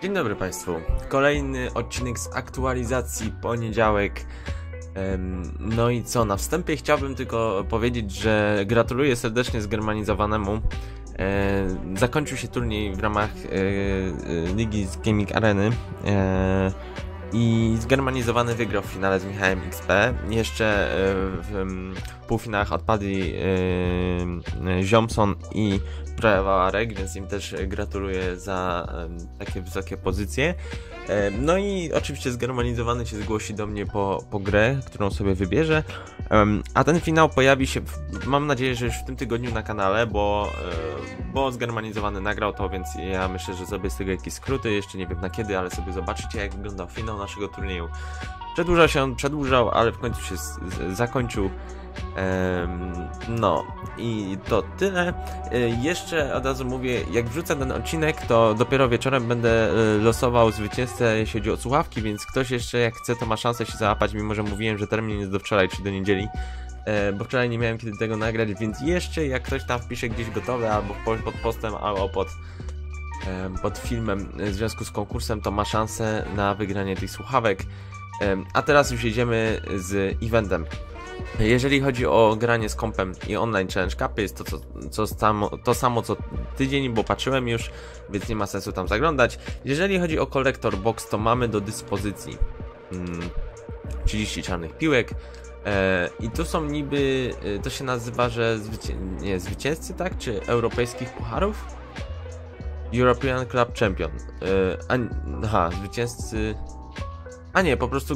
Dzień dobry Państwu. Kolejny odcinek z aktualizacji, poniedziałek. No i co, na wstępie chciałbym tylko powiedzieć, że gratuluję serdecznie zgermanizowanemu. Zakończył się turniej w ramach Ligi z Gaming Areny i zgermanizowany wygrał w finale z Michałem XP. Jeszcze w półfinałach odpadli Ziomson i Prewarek, więc im też gratuluję za takie wysokie pozycje. No i oczywiście zgermanizowany się zgłosi do mnie po grę, którą sobie wybierze. A ten finał pojawi się, mam nadzieję, że już w tym tygodniu na kanale, bo zgermanizowany nagrał to, więc ja myślę, że zrobię z tego jakieś skróty. Jeszcze nie wiem na kiedy, ale sobie zobaczycie, jak wyglądał finał naszego turnieju. Przedłużał, ale w końcu się zakończył. No i to tyle. Jeszcze od razu mówię, jak wrzucę ten odcinek, to dopiero wieczorem będę losował zwycięzcę, jeśli chodzi o słuchawki, więc ktoś jeszcze jak chce, to ma szansę się załapać, mimo że mówiłem, że termin jest do wczoraj, czy do niedzieli, bo wczoraj nie miałem kiedy tego nagrać, więc jeszcze jak ktoś tam wpisze gdzieś gotowe, albo pod postem, albo pod filmem w związku z konkursem, to ma szansę na wygranie tych słuchawek. A teraz już jedziemy z eventem. Jeżeli chodzi o granie z kompem i online challenge cupy, jest to samo co tydzień, bo patrzyłem już, więc nie ma sensu tam zaglądać. Jeżeli chodzi o collector box, to mamy do dyspozycji 30 czarnych piłek i tu są niby, to się nazywa, że zwycięzcy, tak? Czy europejskich pucharów? European Club Champion. Zwycięzcy... A nie, po prostu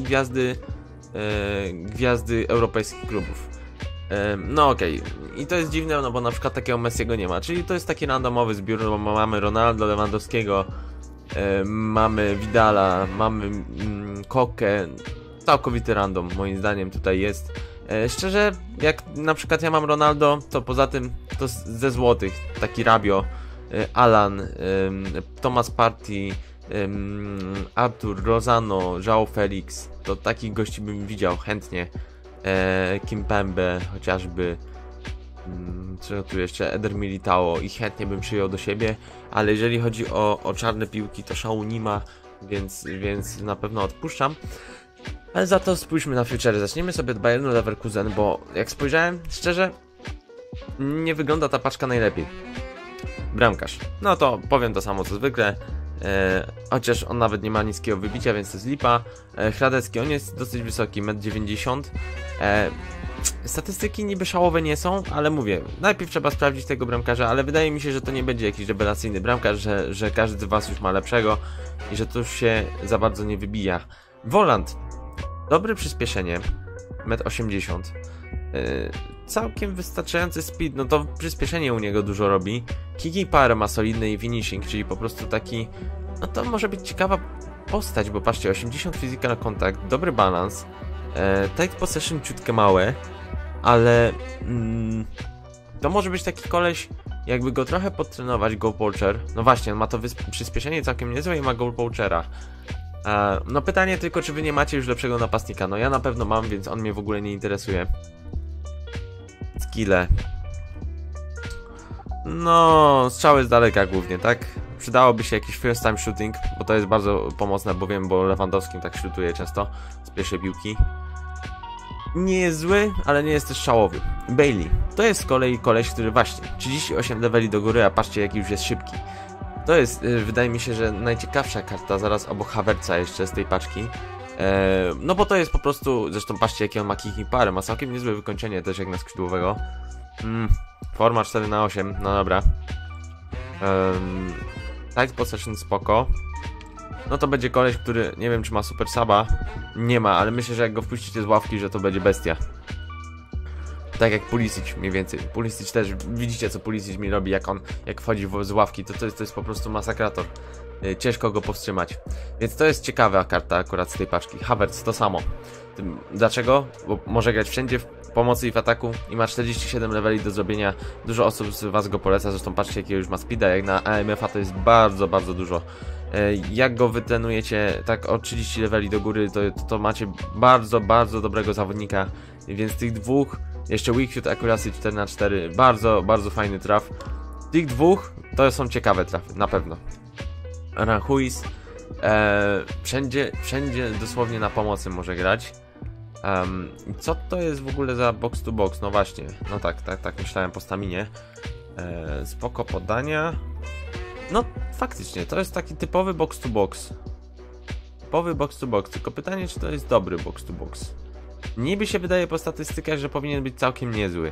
gwiazdy europejskich klubów. No okej. I to jest dziwne, no bo na przykład takiego Messiego nie ma. Czyli to jest taki randomowy zbiór, bo mamy Ronaldo, Lewandowskiego, mamy Vidala, mamy Kokę. Całkowity random moim zdaniem tutaj jest. Szczerze, jak na przykład ja mam Ronaldo, to poza tym to ze złotych, taki Rabio, Alan, Thomas Partey, Artur, Lozano, João Felix, to takich gości bym widział chętnie. Kimpembe chociażby, co tu jeszcze, Eder Militao, i chętnie bym przyjął do siebie, ale jeżeli chodzi o czarne piłki, to szału nie ma, więc na pewno odpuszczam. Ale za to spójrzmy na future. Zaczniemy sobie od Bayernu Leverkusen, bo jak spojrzałem, szczerze, nie wygląda ta paczka najlepiej. Bramkarz, no to powiem to samo co zwykle. Chociaż on nawet nie ma niskiego wybicia, więc to jest lipa. Hradecki, on jest dosyć wysoki, 1,90 m. Statystyki niby szałowe nie są, ale mówię, najpierw trzeba sprawdzić tego bramkarza, ale wydaje mi się, że to nie będzie jakiś rewelacyjny bramkarz, że każdy z was już ma lepszego i że to już się za bardzo nie wybija. Voland, dobre przyspieszenie, 1,80 m. Całkiem wystarczający speed, no to przyspieszenie u niego dużo robi. Kicking power ma solidny i finishing, czyli po prostu taki, no to może być ciekawa postać, bo patrzcie, 80 physical contact, dobry balans, tight possession ciutkę małe, ale to może być taki koleś, jakby go trochę podtrenować, goal poacher. No właśnie, on ma to przyspieszenie całkiem niezłe i ma goal poachera. No pytanie tylko, czy wy nie macie już lepszego napastnika? No ja na pewno mam, więc on mnie w ogóle nie interesuje. Skille. No, strzały z daleka głównie, tak? Przydałoby się jakiś first time shooting, bo to jest bardzo pomocne, bo wiem, bo Lewandowskim tak shootuje często z pierwszej piłki. Nie jest zły, ale nie jest też szałowy. Bailey. To jest z kolei koleś, który właśnie 38 leveli do góry, a patrzcie jaki już jest szybki. To jest, wydaje mi się, że najciekawsza karta zaraz obok Havertza jeszcze z tej paczki. No bo to jest po prostu, zresztą patrzcie jaki on ma kicking power, ma całkiem niezłe wykończenie też jak na skrzydłowego. Forma 4/8, no dobra. Tight possession spoko. No to będzie koleś, który nie wiem czy ma super suba. Nie ma, ale myślę, że jak go wpuścicie z ławki, że to będzie bestia. Tak jak Pulisic mniej więcej. Pulisic też, widzicie co Pulisic mi robi, jak wchodzi z ławki, to jest po prostu masakrator. Ciężko go powstrzymać. Więc to jest ciekawa karta akurat z tej paczki. Havertz to samo. Dlaczego? Bo może grać wszędzie w pomocy i w ataku i ma 47 leveli do zrobienia. Dużo osób z was go poleca, zresztą patrzcie jakiego już ma speeda, jak na AMF-a to jest bardzo, bardzo dużo. Jak go wytrenujecie tak o 30 leveli do góry, to macie bardzo, bardzo dobrego zawodnika. Więc tych dwóch, jeszcze Weak Foot Accuracy 4/4, bardzo, bardzo fajny traf. Tych dwóch to są ciekawe trafy, na pewno. Aranjuez Wszędzie dosłownie na pomocy może grać. Co to jest w ogóle za box to box? No właśnie, no tak myślałem po staminie. Spoko podania. No faktycznie, to jest taki typowy box to box. Typowy box to box, tylko pytanie, czy to jest dobry box to box. Niby się wydaje po statystykach, że powinien być całkiem niezły.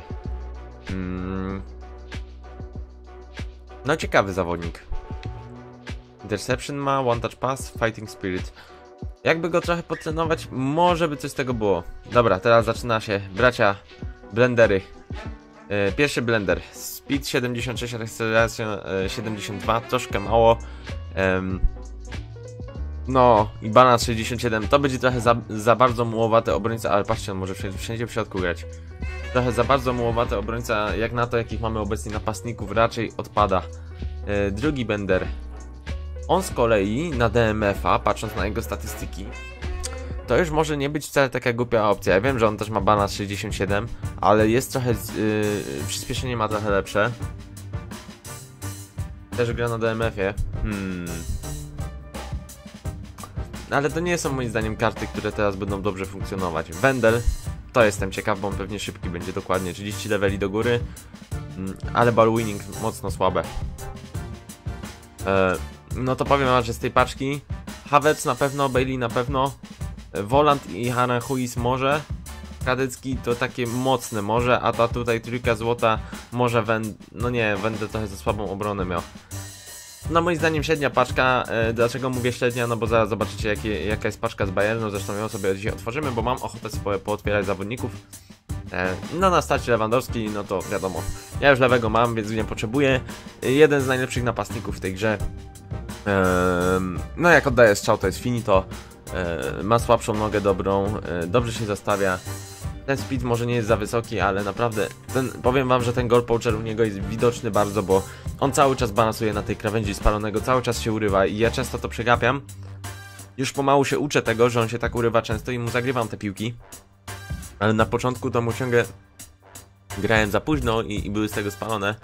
No ciekawy zawodnik. Interception ma, one touch pass, fighting spirit. Jakby go trochę podtrenować, może by coś z tego było. Dobra, teraz zaczyna się, bracia, blendery. Pierwszy blender, speed 76, akceleracja 72, troszkę mało. No i balans 67, to będzie trochę za bardzo mułowaty obrońca, ale patrzcie, on może wszędzie w środku grać. Trochę za bardzo mułowaty obrońca, jak na to, jakich mamy obecnie napastników, raczej odpada. Drugi bender. On z kolei na DMF-a, patrząc na jego statystyki, to już może nie być wcale taka głupia opcja. Ja wiem, że on też ma balans 67, ale jest trochę przyspieszenie ma trochę lepsze. Też gra na DMF-ie. Ale to nie są moim zdaniem karty, które teraz będą dobrze funkcjonować. Wendel, to jestem ciekaw, bo on pewnie szybki będzie, dokładnie 30 leveli do góry. Ale ball winning mocno słabe. No to powiem wam, że z tej paczki Havertz na pewno, Bailey na pewno, Volant i Aranjuez może, Kadecki to takie mocne może, a ta tutaj trójka złota może no nie, Wendel trochę za słabą obronę miał. No moim zdaniem średnia paczka, dlaczego mówię średnia, no bo zaraz zobaczycie jaka jest paczka z Bayernu, zresztą ją sobie dzisiaj otworzymy, bo mam ochotę sobie pootwierać zawodników. No na starcie Lewandowski, no to wiadomo, ja już lewego mam, więc nie potrzebuję. Jeden z najlepszych napastników w tej grze. No jak oddaje strzał, to jest finito. Ma słabszą nogę dobrą, dobrze się zastawia. Ten speed może nie jest za wysoki, ale naprawdę powiem wam, że ten goal poacher u niego jest widoczny bardzo, bo on cały czas balansuje na tej krawędzi spalonego, cały czas się urywa i ja często to przegapiam. Już pomału się uczę tego, że on się tak urywa często i mu zagrywam te piłki. Ale na początku to mu ciągle grałem za późno i były z tego spalone.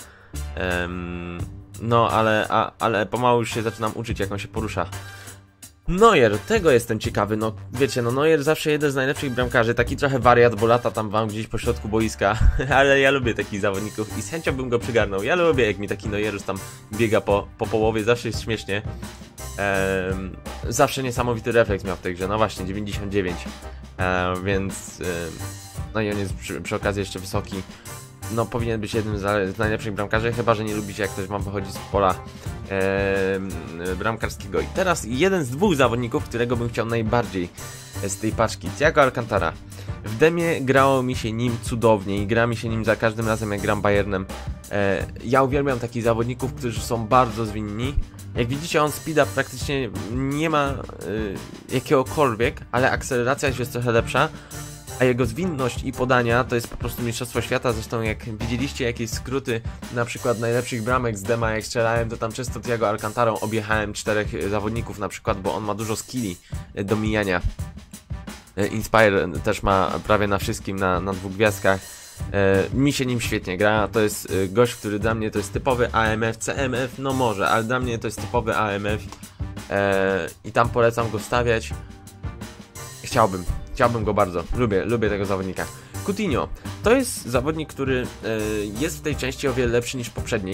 No ale pomału już się zaczynam uczyć, jak on się porusza. Neuer, tego jestem ciekawy, no wiecie, no Neuer zawsze jeden z najlepszych bramkarzy, taki trochę wariat, bo lata tam wam gdzieś po środku boiska, ale ja lubię takich zawodników i z chęcią bym go przygarnął. Ja lubię, jak mi taki Neuer tam biega po połowie, zawsze jest śmiesznie. Zawsze niesamowity refleks miał w tej grze, no właśnie, 99, więc no i on jest przy okazji jeszcze wysoki. No powinien być jednym z najlepszych bramkarzy, chyba że nie lubicie, jak ktoś wam wychodzi z pola bramkarskiego. I teraz jeden z dwóch zawodników, którego bym chciał najbardziej z tej paczki, Thiago Alcantara. W demie grało mi się nim cudownie i gra mi się nim za każdym razem, jak gram Bayernem. Ja uwielbiam takich zawodników, którzy są bardzo zwinni. Jak widzicie, on speeda praktycznie nie ma jakiegokolwiek, ale akceleracja jest trochę lepsza. A jego zwinność i podania to jest po prostu mistrzostwo świata. Zresztą jak widzieliście jakieś skróty, na przykład najlepszych bramek z dema, jak strzelałem, to tam często Thiago Alcantarą objechałem 4 zawodników na przykład, bo on ma dużo skilli do mijania. Inspire też ma prawie na wszystkim, na 2 gwiazdkach. Mi się nim świetnie gra, to jest gość, który dla mnie to jest typowy AMF, CMF, no może, ale dla mnie to jest typowy AMF i tam polecam go stawiać. Chciałbym go bardzo, lubię tego zawodnika. Coutinho, to jest zawodnik, który jest w tej części o wiele lepszy niż poprzedniej.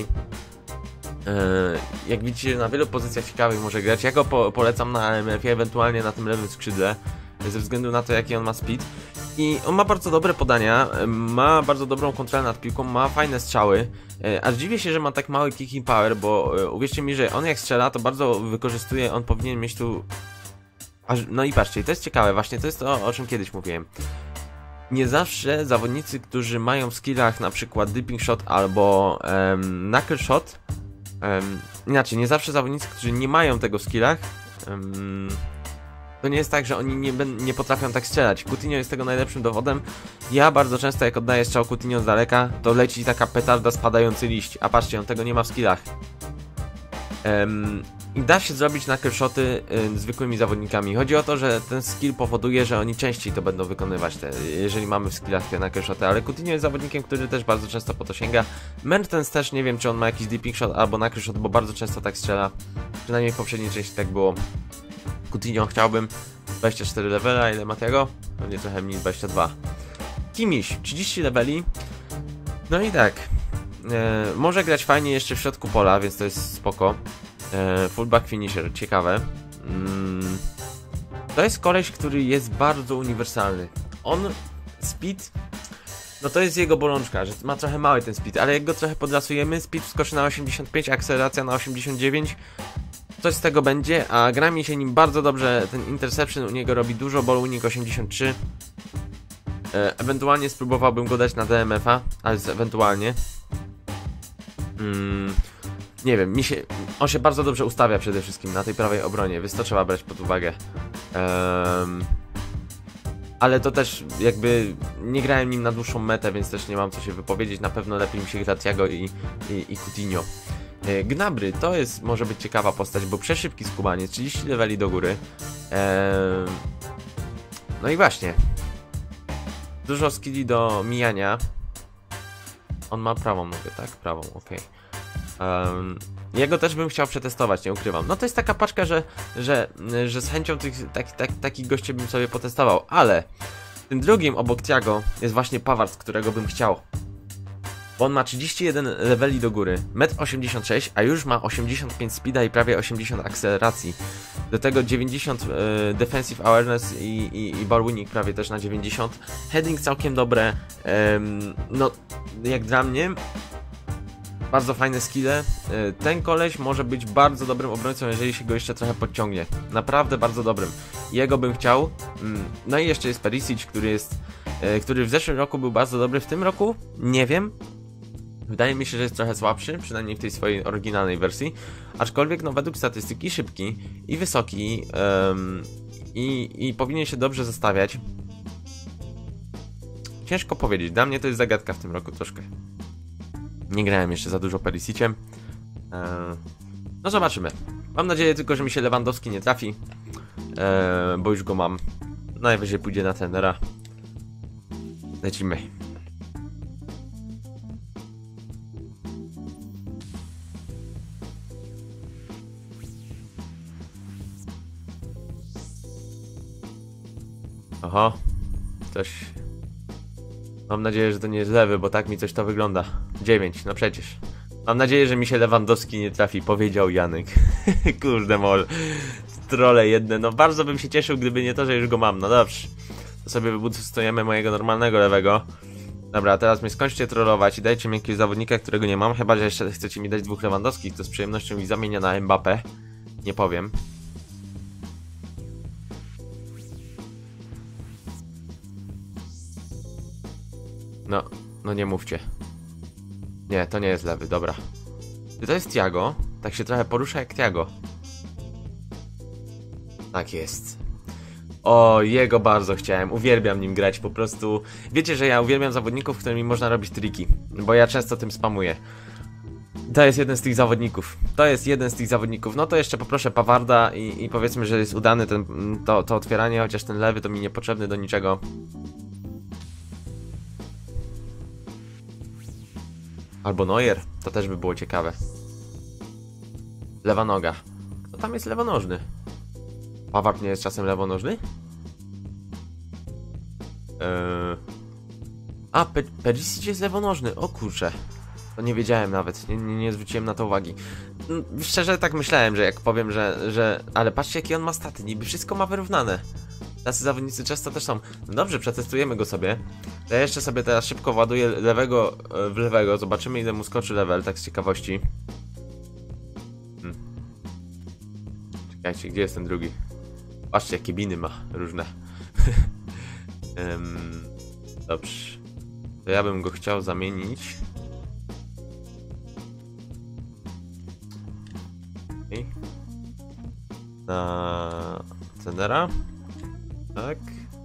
Jak widzicie, na wielu pozycjach ciekawych może grać. Ja go polecam na AMF-ie, ewentualnie na tym lewym skrzydle, ze względu na to, jaki on ma speed. I on ma bardzo dobre podania, ma bardzo dobrą kontrolę nad piłką, ma fajne strzały. Aż dziwię się, że ma tak mały kicking power, bo uwierzcie mi, że on jak strzela, to bardzo wykorzystuje, on powinien mieć tu... No i patrzcie, to jest ciekawe, właśnie to jest to, o czym kiedyś mówiłem. Nie zawsze zawodnicy, którzy mają w skillach na przykład dipping shot albo knuckle shot, inaczej, nie zawsze zawodnicy, którzy nie mają tego w skillach, to nie jest tak, że oni nie potrafią tak strzelać. Coutinho jest tego najlepszym dowodem. Ja bardzo często, jak oddaję strzał Coutinho z daleka, to leci taka petarda, spadający liść, a patrzcie, on tego nie ma w skillach. I da się zrobić knuckle shoty zwykłymi zawodnikami. Chodzi o to, że ten skill powoduje, że oni częściej to będą wykonywać, jeżeli mamy w skillach te knuckle shoty, ale Coutinho jest zawodnikiem, który też bardzo często po to sięga. Mertens też, nie wiem, czy on ma jakiś dipping shot albo knuckle shot, bo bardzo często tak strzela. Przynajmniej w poprzedniej części tak było. Coutinho chciałbym 24 levela, ile ma tego? Pewnie trochę mniej, 22. Kimmich 30 leveli. No i tak, może grać fajnie jeszcze w środku pola, więc to jest spoko. Fullback finisher, ciekawe. To jest koleś, który jest bardzo uniwersalny. On, speed, no to jest jego bolączka, że ma trochę mały ten speed, ale jak go trochę podrasujemy, speed wskoczy na 85, akceleracja na 89, coś z tego będzie, a gra mi się nim bardzo dobrze, ten interception u niego robi dużo, ball unik 83. Ewentualnie spróbowałbym go dać na DMF-a, ale ewentualnie. Nie wiem, on się bardzo dobrze ustawia przede wszystkim na tej prawej obronie, więc to trzeba brać pod uwagę. Ale to też jakby nie grałem nim na dłuższą metę, więc też nie mam co się wypowiedzieć. Na pewno lepiej mi się gra Thiago i Coutinho. Gnabry to jest, może być ciekawa postać, bo przeszybki skubanie, 30 leveli do góry. No i właśnie. Dużo skilli do mijania. On ma prawą nogę, tak? Prawą, okej. Jego też bym chciał przetestować, nie ukrywam. No to jest taka paczka, że z chęcią takich gości bym sobie potestował, ale tym drugim obok Thiago jest właśnie Pavard, którego bym chciał. Bo on ma 31 leveli do góry, 1,86 m, a już ma 85 speeda i prawie 80 akceleracji. Do tego 90 defensive awareness i ball winning prawie też na 90. Heading całkiem dobre. No, jak dla mnie, bardzo fajne skille. Ten koleś może być bardzo dobrym obrońcą, jeżeli się go jeszcze trochę podciągnie. Naprawdę bardzo dobrym. Jego bym chciał. No i jeszcze jest Perisic, który w zeszłym roku był bardzo dobry. W tym roku nie wiem. Wydaje mi się, że jest trochę słabszy, przynajmniej w tej swojej oryginalnej wersji. Aczkolwiek, no według statystyki szybki i wysoki i powinien się dobrze zestawiać. Ciężko powiedzieć. Dla mnie to jest zagadka w tym roku troszkę. Nie grałem jeszcze za dużo Perisiciem. No zobaczymy. Mam nadzieję tylko, że mi się Lewandowski nie trafi. Bo już go mam. Najwyżej pójdzie na trenera. Lecimy. Oho. Coś... Mam nadzieję, że to nie jest lewy, bo tak mi coś to wygląda. 9, no przecież. Mam nadzieję, że mi się Lewandowski nie trafi, powiedział Janek. Kurde mol. Trolle jedne, no bardzo bym się cieszył, gdyby nie to, że już go mam. No dobrze. To sobie wybudujemy mojego normalnego lewego. Dobra, a teraz mnie skończcie trollować i dajcie mi jakiegoś zawodnika, którego nie mam. Chyba, że jeszcze chcecie mi dać dwóch Lewandowskich, to z przyjemnością ich zamienię na Mbappé. Nie powiem. No nie mówcie. Nie, to nie jest lewy, dobra. Czy to jest Thiago? Tak się trochę porusza jak Thiago. Tak jest. O, jego bardzo chciałem. Uwielbiam nim grać, po prostu. Wiecie, że ja uwielbiam zawodników, którymi można robić triki. Bo ja często tym spamuję. To jest jeden z tych zawodników. To jest jeden z tych zawodników. No to jeszcze poproszę Pavarda i powiedzmy, że jest udany to otwieranie, chociaż ten lewy to mi niepotrzebny do niczego. Albo Neuer, to też by było ciekawe. Lewa noga. Kto tam jest lewonożny? Pavard nie jest czasem lewonożny? A, Perisic jest lewonożny, o kurczę. To nie wiedziałem nawet, nie zwróciłem na to uwagi. Szczerze tak myślałem, że jak powiem, że... Ale patrzcie, jakie on ma staty, niby wszystko ma wyrównane. Tacy zawodnicy często też są. No dobrze, przetestujemy go sobie. Ja jeszcze sobie teraz szybko ładuję lewego w lewego. Zobaczymy, ile mu skoczy level, tak z ciekawości. Czekajcie, gdzie jest ten drugi? Patrzcie, jakie biny ma różne. Dobrze. To ja bym go chciał zamienić. Okay. Na Cenera. Tak.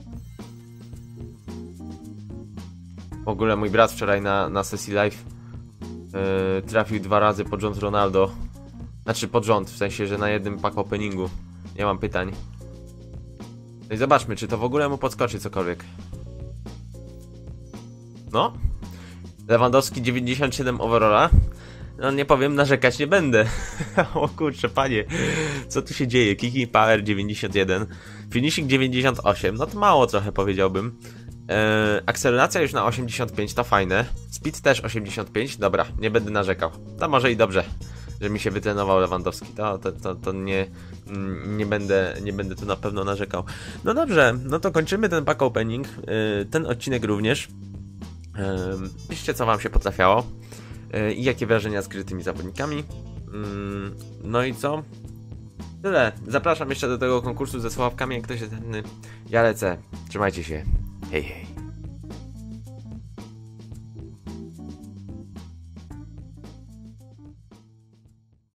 W ogóle mój brat wczoraj na sesji live trafił 2 razy pod rząd Ronaldo. Znaczy pod rząd, w sensie, że na jednym pack openingu. Nie mam pytań. No i zobaczmy, czy to w ogóle mu podskoczy cokolwiek. No. Lewandowski 97 overalla. No nie powiem, narzekać nie będę. O kurczę, panie, co tu się dzieje? Kicking Power 91, Finishing 98, no to mało trochę powiedziałbym. Akceleracja już na 85, to fajne. Speed też 85, dobra, nie będę narzekał. To może i dobrze, że mi się wytrenował Lewandowski. To nie będę tu na pewno narzekał. No dobrze, no to kończymy ten pack opening, ten odcinek również. Piszcie, co wam się potrafiało i jakie wrażenia z krytymi zawodnikami. No i co? Tyle. Zapraszam jeszcze do tego konkursu ze słuchawkami, jak ktoś jest chętny. Ja lecę. Trzymajcie się. Hej, hej.